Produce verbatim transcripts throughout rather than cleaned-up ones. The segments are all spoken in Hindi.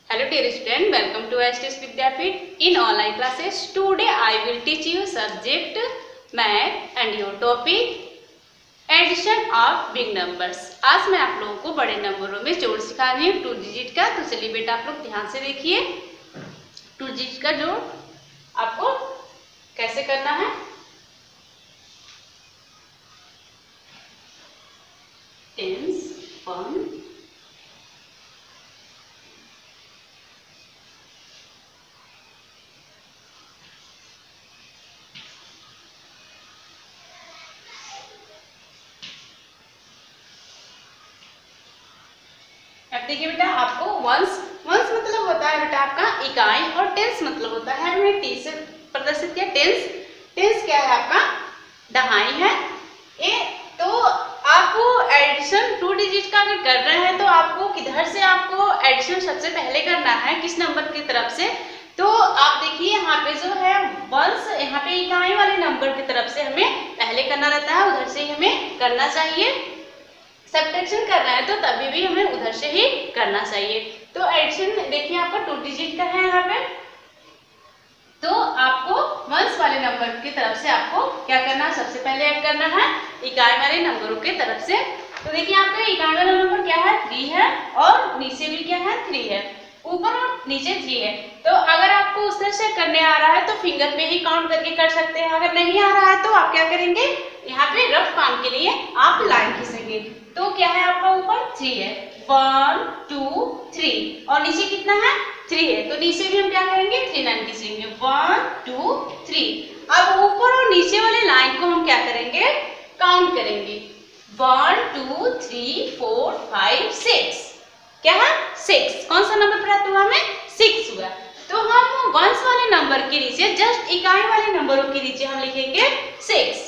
Hello dear student, welcome to S T S Vidyapeeth in online classes. Today I will teach you subject math and your topic addition of big numbers. आज मैं आप लोगों को बड़े नंबरों में जोड़ सिखा रही हूँ टू डिजिट का। तो चलिए बेटा आप लोग ध्यान से देखिए टू डिजिट का जोड़ आपको कैसे करना है। टेंस वन अब देखिए बेटा आपको वंस वंस मतलब होता है बेटा आपका इकाई और टेंस मतलब होता है हमने टी से प्रदर्शित किया। टेंस टेंस क्या है आपका दहाई है। ये तो आपको एडिशन टू डिजिट का अगर कर रहे हैं तो आपको किधर से आपको एडिशन सबसे पहले करना है, किस नंबर की तरफ से। तो आप देखिए यहाँ पे जो है वंस यहाँ पे इकाई वाले नंबर की तरफ से हमें पहले करना रहता है, उधर से हमें करना चाहिए। सब्ट्रैक्शन कर रहे हैं तो तभी भी हमें उधर से ही करना चाहिए। तो एडिशन देखिए आपका टू डिजिट का है यहाँ पे, तो आपको वंस वाले नंबर की तरफ से आपको क्या करना है, सबसे पहले ऐड करना है इकाई वाले नंबरों की तरफ से। तो देखिए आपका इकाई वाला नंबर क्या है, थ्री है और नीचे भी क्या है, थ्री है, ऊपर और नीचे थ्री है। तो अगर आपको उस तरह से करने आ रहा है तो फिंगर पे ही काउंट करके कर सकते हैं। अगर नहीं आ रहा है तो आप क्या करेंगे, यहाँ पे रफ काम के लिए आप लाइन खींचेंगे। तो क्या है आपका ऊपर थ्री है, वन टू थ्री, और नीचे कितना है, थ्री है, तो नीचे भी हम क्या करेंगे, थ्री लाइन खींचेंगे, वन टू थ्री। अब ऊपर और नीचे वाले लाइन को हम क्या करेंगे, काउंट करेंगे, one two three four five six. क्या है, सिक्स। कौन सा नंबर प्राप्त हुआ हमें, सिक्स हुआ। तो हम वंस वाले नंबर के नीचे जस्ट इकाई वाले नंबरों के नीचे हम लिखेंगे सिक्स।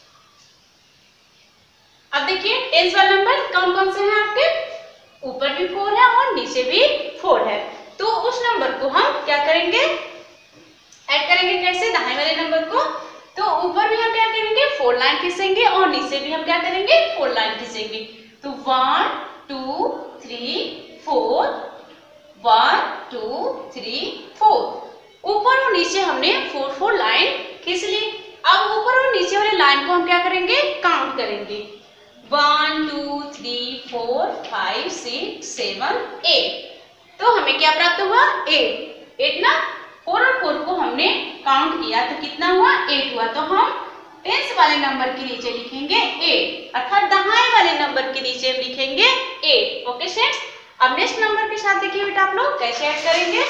अब देखिए टेंस वाले नंबर कौन कौन से हैं आपके, ऊपर भी फोर है और नीचे भी फोर है। तो उस नंबर को हम क्या करेंगे, ऐड करेंगे कैसे, दाहिने वाले नंबर को। तो ऊपर भी हम क्या करेंगे, फोर लाइन खींचेंगे और नीचे भी हम क्या करेंगे, फोर लाइन खींचेंगे। तो one two three four, one two three four, ऊपर और नीचे हमने फोर फोर लाइन खींच ली। अब ऊपर और नीचे वाले लाइन को हम क्या करेंगे, काउंट करेंगे, one two three four five six seven eight. तो हमें क्या प्राप्त हुआ, एट। एट ना, फोर और फोर को हमने काउंट किया तो कितना हुआ, एट हुआ। तो हम टेंस वाले नंबर के नीचे लिखेंगे एट, अर्थात दहाई वाले नंबर के नीचे हम लिखेंगे एट। ओके स्टूडेंट्स, अब नेक्स्ट नंबर के साथ देखिए बेटा आप लोग कैसे ऐड करेंगे।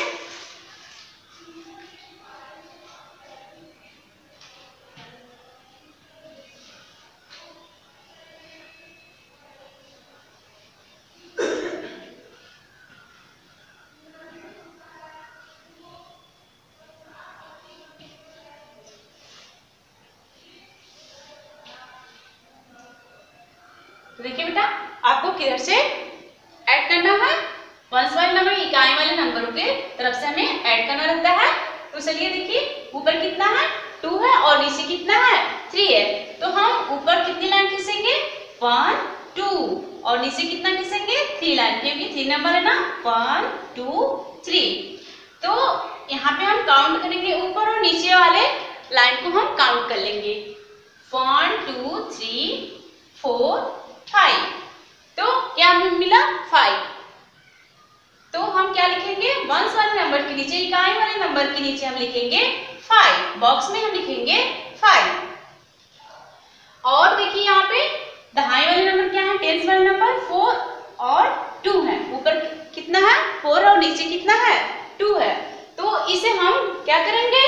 तो देखिए बेटा आपको किधर से ऐड करना है, वंस वाले नंबर इकाई वाले नंबरों के तरफ से हमें ऐड करना रहता है। तो चलिए देखिए ऊपर कितना है, टू है और नीचे कितना है, थ्री है। तो हम ऊपर कितनी लाइन खींचेंगे, वन टू, और नीचे कितना खींचेंगे, थ्री लाइन, क्योंकि थ्री नंबर है ना, वन टू थ्री। तो यहाँ पे हम काउंट करेंगे, ऊपर और नीचे वाले लाइन को हम काउंट कर लेंगे, one two three four five. तो क्या हमें मिला, फाइव। तो हम क्या लिखेंगे, वंस वाले नंबर के नीचे इकाई वाले नंबर के नीचे हम लिखेंगे फाइव, बॉक्स में हम लिखेंगे फाइव। और देखिए यहाँ पे दहाई वाले नंबर क्या है, टेंस वाले नंबर फोर और टू है, ऊपर कितना है, फोर और नीचे कितना है, टू है। तो इसे हम क्या करेंगे,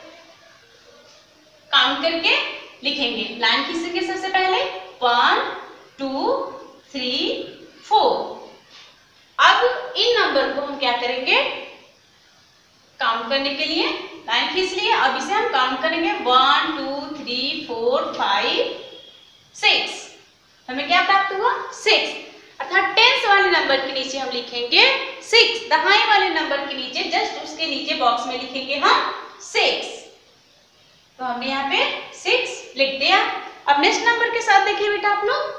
काउंट करके लिखेंगे, लाइन खींचेंगे सबसे पहले, वन टू थ्री फोर। अब इन नंबर को हम क्या करेंगे, काउंट करने के लिए लाइन खींच लिए, अब इसे हम काउंट करेंगे, one two three four five six. हमें क्या प्राप्त हुआ, सिक्स। अर्थात टेंस वाले नंबर के नीचे हम लिखेंगे सिक्स, दहाई वाले नंबर के नीचे जस्ट उसके नीचे बॉक्स में लिखेंगे हम सिक्स। तो हमने यहाँ पे सिक्स लिख दिया। अब नेक्स्ट नंबर के साथ देखिए बेटा आप लोग,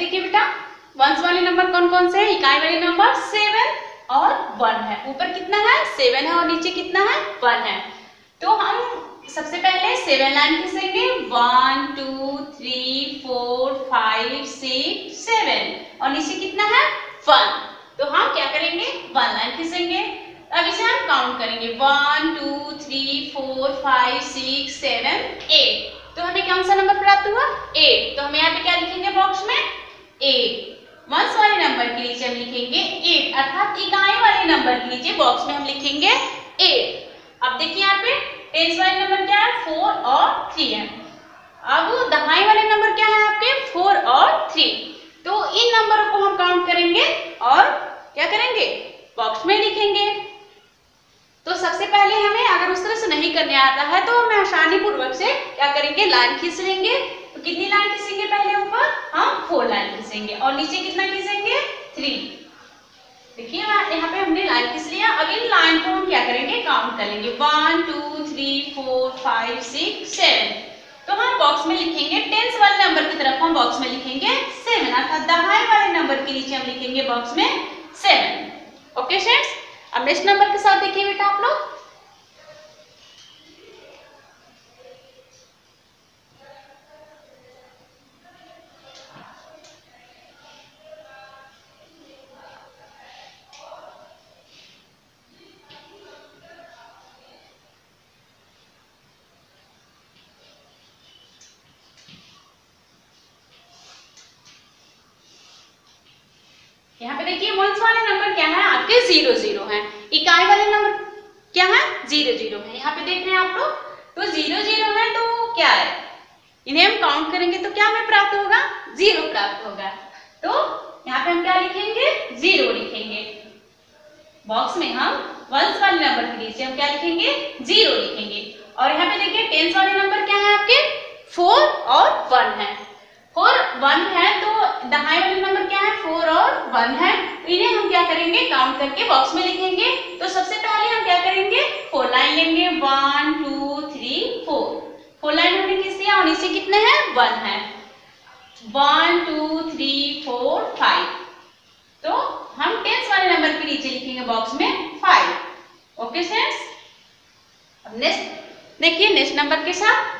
देखिए बेटा वंस वाले नंबर कौन कौन से है, इकाई वाले नंबर सेवन और वन है। ऊपर कितना है सेवन है और नीचे कितना है वन है। तो हम सबसे पहले सेवन लाइन खींचेंगे, one two three four five six seven और नीचे कितना है वन। तो हम क्या करेंगे वन लाइन खींचेंगे। अब इसे हम काउंट करेंगे one two three four five six seven eight. तो हमें कौन सा नंबर प्राप्त हुआ एट। तो हम यहाँ पे क्या लिखेंगे बॉक्स में एट। वंस वाले नंबर के नीचे हम लिखेंगे एट, अर्थात इकाई वाले नंबर के नीचे बॉक्स में हम लिखेंगे एट। अब देखिए यहाँ पे टेंस वाले नंबर क्या है फोर और थ्री है। अब दहाई वाले नंबर क्या है आपके फोर और थ्री। तो इन नंबरों को हम काउंट करेंगे और क्या करेंगे बॉक्स में लिखेंगे। तो सबसे पहले हमें अगर उस तरह से नहीं करने आता है तो हमें आसानी पूर्वक से क्या करेंगे लाइन खींच लेंगे। तो कितनी लाइन खींचेंगे पहले ऊपर हम फोर लाइन खींचेंगे और नीचे कितना खींचेंगे थ्री। देखिए यहाँ पे हमने लाइन खींच लिया। अब इन लाइन को हम क्या करेंगे काउंट करेंगे one two three four five six seven. तो हम बॉक्स में लिखेंगे टेंस वाले नंबर की तरफ हम बॉक्स में लिखेंगे सेवन, अर्थात दहाई वाले नंबर के नीचे हम लिखेंगे बॉक्स में सेवन। ओके फ्रेंड्स, अब नेक्स्ट नंबर के साथ देखिए बेटा आप लोग। यहाँ पे देखिए वंस वाले नंबर क्या है आपके जीरो जीरो है, इकाई वाले नंबर क्या है जीरो जीरो है। यहाँ पे देख रहे हैं आप लोग तो जीरो जीरो है तो क्या है इन्हें हम काउंट करेंगे तो क्या हमें प्राप्त होगा जीरो प्राप्त होगा। तो यहाँ पे हम क्या लिखेंगे जीरो लिखेंगे। बॉक्स में हम वंस वाले नंबर के नीचे हम क्या लिखेंगे जीरो लिखेंगे। और यहाँ पे देखिए टेंस वाले नंबर क्या है आपके फोर और वन है। फोर वन है तो दहाई वाले नंबर क्या है फोर और वन है। तो इन्हें हम क्या करेंगे काउंट करके बॉक्स में लिखेंगे। तो सबसे पहले हम क्या करेंगे फोर लाइन लेंगे one two three four. Four line हमने किस लिया और नीचे कितने हैं वन है। One two three four five. तो हम टेंस वाले नंबर के नीचे लिखेंगे बॉक्स में फाइव। ओके फ्रेंड्स, अब नेक्स्ट देखिए नेक्स्ट नंबर के साथ।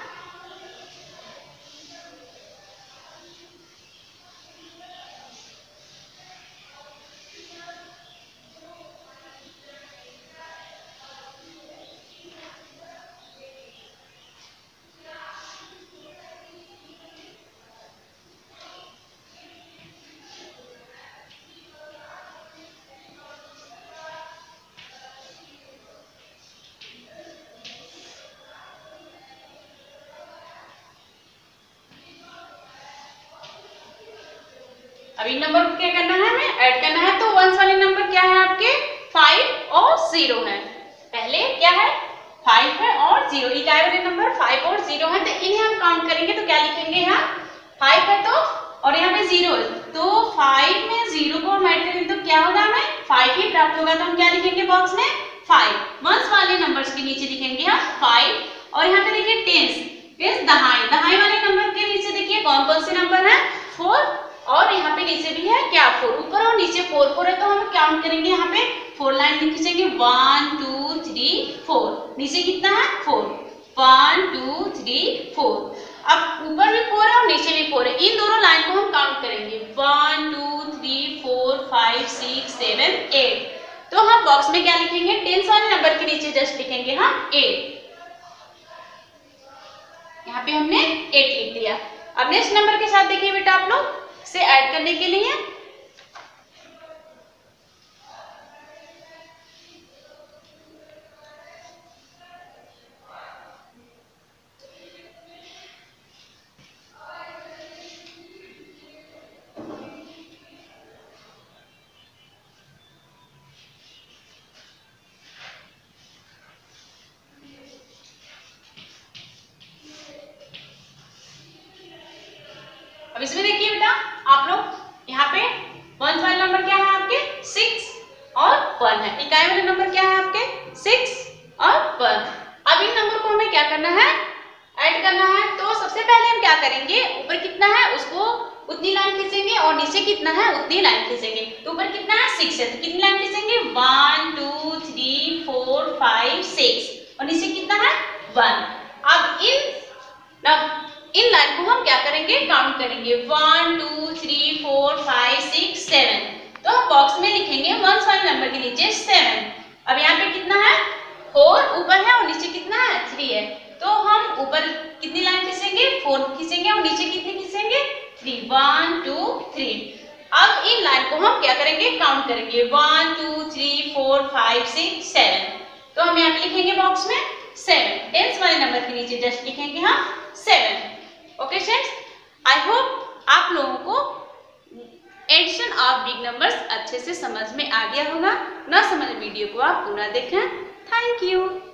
अब इन नंबर को क्या करना है हमें ऐड करना है। तो वंस वाले नंबर क्या है आपके फाइव और जीरो है। पहले क्या है फाइव है और जीरो, इकाई वाले नंबर फाइव और जीरो है। तो इन्हें हम काउंट करेंगे तो क्या लिखेंगे यहाँ फाइव है तो और यहाँ पे जीरो है तो फाइव में जीरो को हम ऐड करेंगे तो क्या होगा हमें फाइव ही प्राप्त होगा। तो हम क्या लिखेंगे बॉक्स में फाइव। वंस वाले नंबर्स के नीचे लिखेंगे हम फाइव। और यहाँ पे देखिए टेंस टेंस दहाई दहाई वाले नंबर के नीचे देखिए कौन कौन से नंबर है फोर और यहाँ पे नीचे भी है क्या फोर। ऊपर और नीचे फोर फोर है तो हम काउंट करेंगे यहाँ पे फोर लाइन खींचेंगे वन टू थ्री फोर। नीचे कितना है four one two three four. अब ऊपर भी फोर है और नीचे भी फोर है। इन दोनों लाइन को हम काउंट करेंगे one two three four five six seven eight. तो हम बॉक्स में क्या लिखेंगे टेंस वाले नंबर के नीचे जस्ट लिखेंगे हम एट। यहाँ पे हमने एट लिख दिया। अब नेक्स्ट नंबर के साथ देखिए बेटा आप लोग से ऐड करने के लिए अब इसमें देखिए बेटा आप लोग यहाँ पे वन वाले नंबर क्या है आपके सिक्स और वन है। इकाई वाले नंबर क्या है आपके सिक्स और वन। अब इन नंबर को हमें क्या करना है ऐड करना है। तो सबसे पहले हम क्या करेंगे ऊपर कितना है उसको उतनी लाइन खींचेंगे और नीचे कितना है उतनी लाइन खींचेंगे। तो ऊपर कितना है सिक्स है, तो कितनी लाइन खींचेंगे one two three four five six और नीचे कितना है वन। अब इन अब इन लाइन को हम क्या करेंगे काउंट करेंगे one two three four five six seven. तो हम बॉक्स में लिखेंगे वंस वाले नंबर के नीचे सेवन। अब यहाँ पे कितना है फोर ऊपर है और नीचे कितना है थ्री है, तो हम ऊपर कितनी लाइन खींचेंगे फोर खींचेंगे और नीचे कितनी खींचेंगे थ्री वन टू थ्री। अब इन लाइन को हम क्या करेंगे काउंट करेंगे one two three four five six seven. तो हम यहाँ पे लिखेंगे बॉक्स में सेवन, टेंस वाले नंबर के नीचे जस्ट लिखेंगे हम seven. Okay friends, I hope आप लोगों को एडिशन ऑफ बिग नंबर्स अच्छे से समझ में आ गया होगा। ना समझ वीडियो को आप पूरा देखें। Thank you.